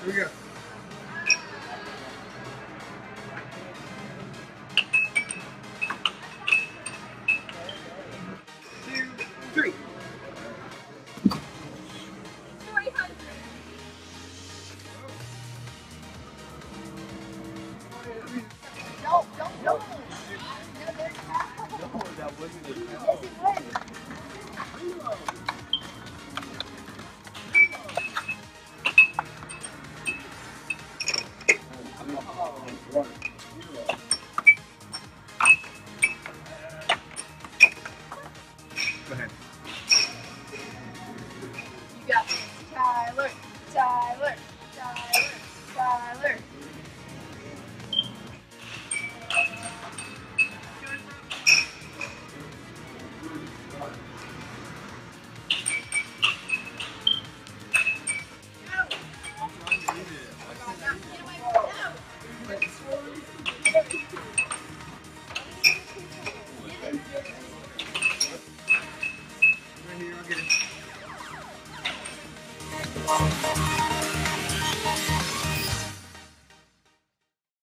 Here we go. Two, three. 300. No. No, that wasn't it. Yes, it was. Go ahead. You got this. Tyler. Right here, I'll get it.